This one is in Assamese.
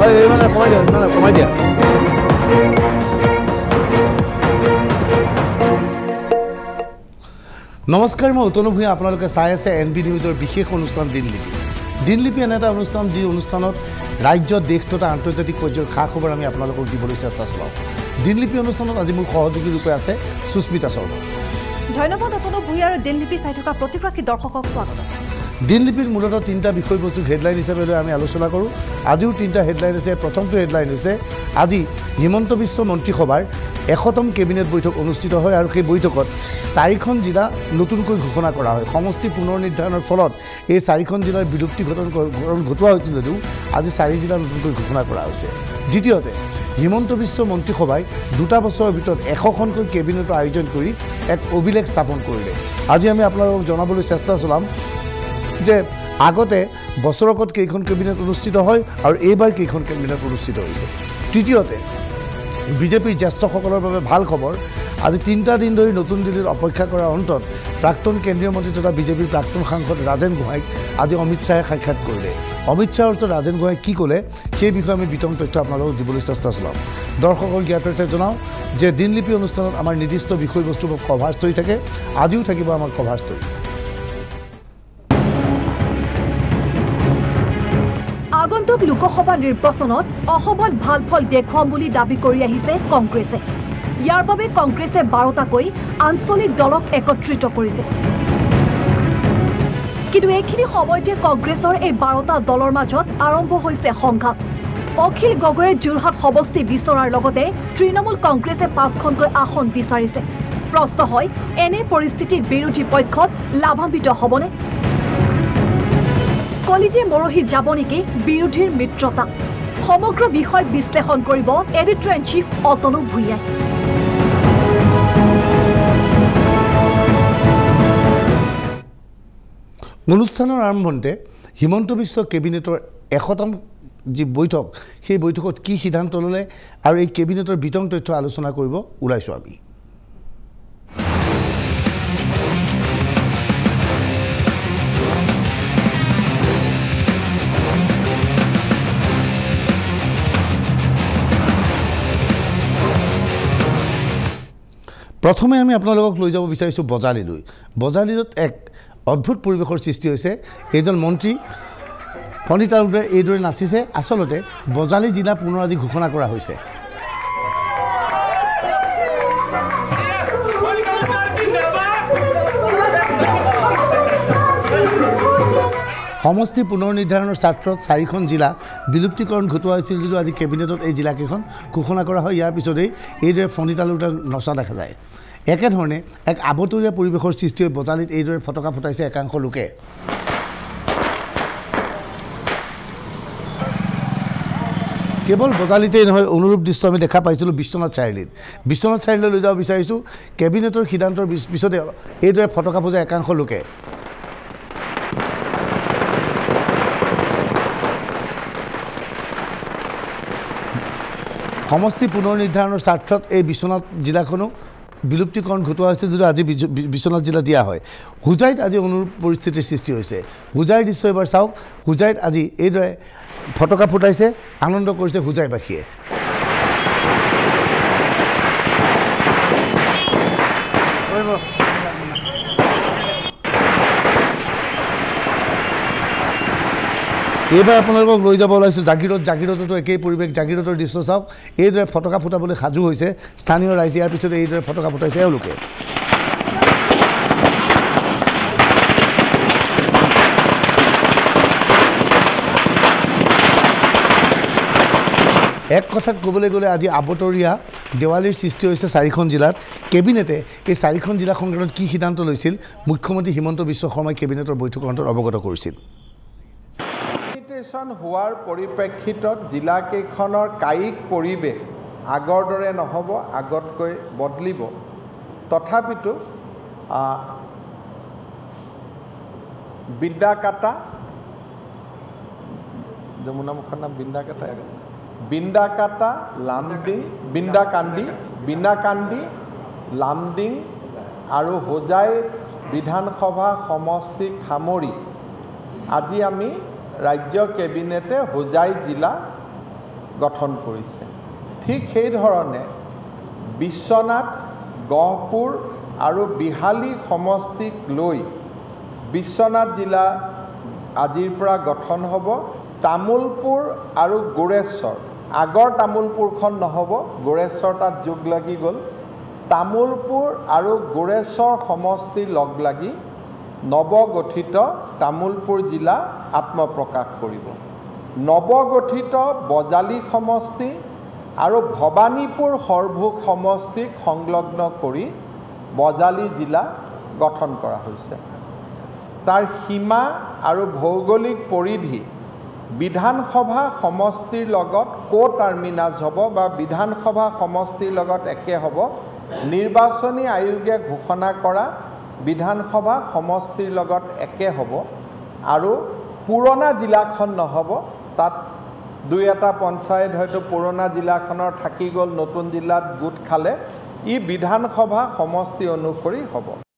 কমাই দিয়া নমস্কাৰ মই অতনু ভূঞা আপোনালোকে চাই আছে এনবি নিউজৰ বিশেষ অনুষ্ঠান দিনলিপি দিনলিপি এনে এটা অনুষ্ঠান যি অনুষ্ঠানত ৰাজ্য দেশ তথা আন্তৰ্জাতিক পৰ্যায়ৰ খা খবৰ আমি আপোনালোকক দিবলৈ চেষ্টা চলাওঁ দিনলিপি অনুষ্ঠানত আজি মোৰ সহযোগী ৰূপে আছে সুস্মিতা শৰ্মা ধন্যবাদ অতনু ভূঞাৰ দিনলিপি চাই থকা প্ৰতিগৰাকী দৰ্শকক স্বাগতম দিনলিপিৰ মূলতঃ তিনিটা বিষয়বস্তু হেডলাইন হিচাপে লৈ আমি আলোচনা কৰোঁ আজিও তিনিটা হেডলাইন আছে প্ৰথমটো হেডলাইন হৈছে আজি হিমন্ত বিশ্ব মন্ত্ৰীসভাৰ ১০০তম কেবিনেট বৈঠক অনুষ্ঠিত হয় আৰু সেই বৈঠকত ৪খন জিলা নতুনকৈ ঘোষণা কৰা হয় সমষ্টি পুনৰ নিৰ্ধাৰণৰ ফলত এই ৪খন জিলাৰ বিলুপ্তি ঘটোৱা হৈছিল যদিও আজি ৪ জিলা নতুনকৈ ঘোষণা কৰা হৈছে দ্বিতীয়তে হিমন্ত বিশ্ব মন্ত্ৰীসভাই ২ বছৰৰ ভিতৰত ১০০খনকৈ কেবিনেটৰ আয়োজন কৰি এক অভিলেখ স্থাপন কৰিলে আজি আমি আপোনালোকক জনাবলৈ চেষ্টা চলাম যে আগতে বছৰকত কেইখন কেবিনেট অনুষ্ঠিত হয় আৰু এইবাৰ কেইখন কেবিনেট অনুষ্ঠিত হৈছে তৃতীয়তে বিজেপিৰ জ্যেষ্ঠসকলৰ বাবে ভাল খবৰ আজি ৩টা দিন ধৰি নতুন দিল্লীত অপেক্ষা কৰাৰ অন্তত প্ৰাক্তন কেন্দ্ৰীয় মন্ত্ৰী তথা বিজেপিৰ প্ৰাক্তন সাংসদ ৰাজেন গোহাঁইক আজি অমিত শ্বাহে সাক্ষাৎ কৰিলে অমিত শ্বাহৰ ওচৰত ৰাজেন গোহাঁই কি ক'লে সেই বিষয়ে আমি বিতং তথ্য আপোনালোকক দিবলৈ চেষ্টা চলাম দৰ্শকক জ্ঞাততে জনাওঁ যে দিনলিপি অনুষ্ঠানত আমাৰ নিৰ্দিষ্ট বিষয়বস্তুৰ কভাৰ ষ্টৰি থাকে আজিও থাকিব আমাৰ কভাৰ ষ্টৰি আগন্তুক লোকসভা নিৰ্বাচনত অসমত ভাল ফল দেখুৱাম বুলি দাবী কৰি আহিছে কংগ্ৰেছে ইয়াৰ বাবে কংগ্ৰেছে 12টাকৈ আঞ্চলিক দলক একত্ৰিত কৰিছে কিন্তু এইখিনি সময়তে কংগ্ৰেছৰ এই 12টা দলৰ মাজত আৰম্ভ হৈছে সংঘাত অখিল গগৈয়ে যোৰহাট সমষ্টি বিচৰাৰ লগতে তৃণমূল কংগ্ৰেছে 5খনকৈ আসন বিচাৰিছে প্ৰশ্ন হয় এনে পৰিস্থিতিত বিৰোধী পক্ষত লাভান্বিত হ'বনে কলিতে মৰহি যাব নেকি বিৰোধীৰ মিত্ৰতা সমগ্ৰ বিষয় বিশ্লেষণ কৰিব এডিটৰ ইন চিফ অতনু ভূঞাই অনুষ্ঠানৰ আৰম্ভণিতে হিমন্ত বিশ্ব কেবিনেটৰ ১০০তম যি বৈঠক সেই বৈঠকত কি সিদ্ধান্ত ল'লে আৰু এই কেবিনেটৰ বিতং তথ্য আলোচনা কৰিব ওলাইছোঁ আমি প্ৰথমে আমি আপোনালোকক লৈ যাব বিচাৰিছোঁ বজালীত এক অদ্ভুত পৰিৱেশৰ সৃষ্টি হৈছে এজন মন্ত্ৰী ফণিতা ৰূপে এইদৰে নাচিছে আচলতে বজালী জিলা পুনৰ আজি ঘোষণা কৰা হৈছে সমষ্টি পুনৰ নিৰ্ধাৰণৰ স্বাৰ্থত 4খন জিলা বিলুপ্তিকৰণ ঘটোৱা হৈছিল যদিও আজি কেবিনেটত এই জিলাকেইখন ঘোষণা কৰা হয় ইয়াৰ পিছতেই এইদৰে ফণিতা ৰূপে নচা দেখা যায় একেধৰণে এক আবতৰীয়া পৰিৱেশৰ সৃষ্টি হৈ বজালীত এইদৰে ফটকা ফুটাইছে একাংশ লোকে কেৱল বজালীতেই নহয় অনুৰূপ দৃশ্য আমি দেখা পাইছিলোঁ বিশ্বনাথ চাৰিআলিলৈ লৈ যাব বিচাৰিছোঁ কেবিনেটৰ সিদ্ধান্তৰ পিছতে এইদৰে ফটকা ফুটাই একাংশ লোকে সমষ্টি পুনৰ নিৰ্ধাৰণৰ স্বাৰ্থত এই বিশ্বনাথ জিলাখনো বিলুপ্তিকৰণ ঘটোৱা হৈছে যদি আজি বিশ্বনাথ জিলা দিয়া হয় হুজাইত আজি অনুৰূপ পৰিস্থিতিৰ সৃষ্টি হৈছে হুজাইৰ দৃশ্য এবাৰ চাওক হুজাইত আজি এইদৰে ফটকা ফুটাইছে আনন্দ কৰিছে হুজাইবাসীয়ে এইবাৰ আপোনালোকক লৈ যাব ওলাইছোঁ জাগিৰতো একেই পৰিৱেশ জাগিৰতৰ দৃশ্য চাওক এইদৰে ফটকা ফুটাবলৈ সাজু হৈছে স্থানীয় ৰাইজে ইয়াৰ পিছতে এইদৰে ফটকা ফুটাইছে এওঁলোকে এক কথাত ক'বলৈ গ'লে আজি আবতৰীয়া দেৱালীৰ সৃষ্টি হৈছে 4খন জিলাত কেবিনেটে এই 4খন জিলা সংক্ৰান্তত কি সিদ্ধান্ত লৈছিল মুখ্যমন্ত্ৰী হিমন্ত বিশ্ব শৰ্মাই কেবিনেটৰ বৈঠকৰ অন্তত অৱগত কৰিছিল হোৱাৰ পৰিপ্ৰেক্ষিতত জিলাকেইখনৰ কায়িক পৰিৱেশ আগৰ দৰে নহ'ব আগতকৈ বদলিব তথাপিতো বিন্দাকাটা যমুনামুখৰ নাম বিন্দাকাটা লামডিং বিন্দাকান্দি লামডিং আৰু হোজাই বিধানসভা সমষ্টিক সামৰি আজি আমি ৰাজ্য কেবিনেটে হোজাই জিলা গঠন কৰিছে ঠিক সেই ধৰণে বিশ্বনাথ গহপুৰ আৰু বিহালী সমষ্টিক লৈ বিশ্বনাথ জিলা আজিৰ পৰা গঠন হ'ব তামুলপুৰ আৰু গোৰেশ্বৰ আগৰ তামুলপুৰখন নহ'ব গোৰেশ্বৰ তাত যোগ লাগি গ'ল তামুলপুৰ আৰু গোৰেশ্বৰ সমষ্টি লগ লাগি নৱগঠিত তামুলপুৰ জিলা আত্মপ্ৰকাশ কৰিব নৱগঠিত বজালী সমষ্টি আৰু ভবানীপুৰ সৰভোগ সমষ্টিক সংলগ্ন কৰি বজালী জিলা গঠন কৰা হৈছে তাৰ সীমা আৰু ভৌগোলিক পৰিধি বিধানসভা সমষ্টিৰ লগত কো-টাৰ্মিনাছ হ'ব বা বিধানসভা সমষ্টিৰ লগত একে হ'ব নিৰ্বাচনী আয়োগে ঘোষণা কৰা বিধানসভা সমষ্টিৰ লগত একে হ'ব আৰু পুৰণা জিলাখন নহ'ব তাত দুই এটা পঞ্চায়ত হয়তো পুৰণা জিলাখনৰ থাকি গ'ল নতুন জিলাত গোট খালে ই বিধানসভা সমষ্টি অনুসৰি হ'ব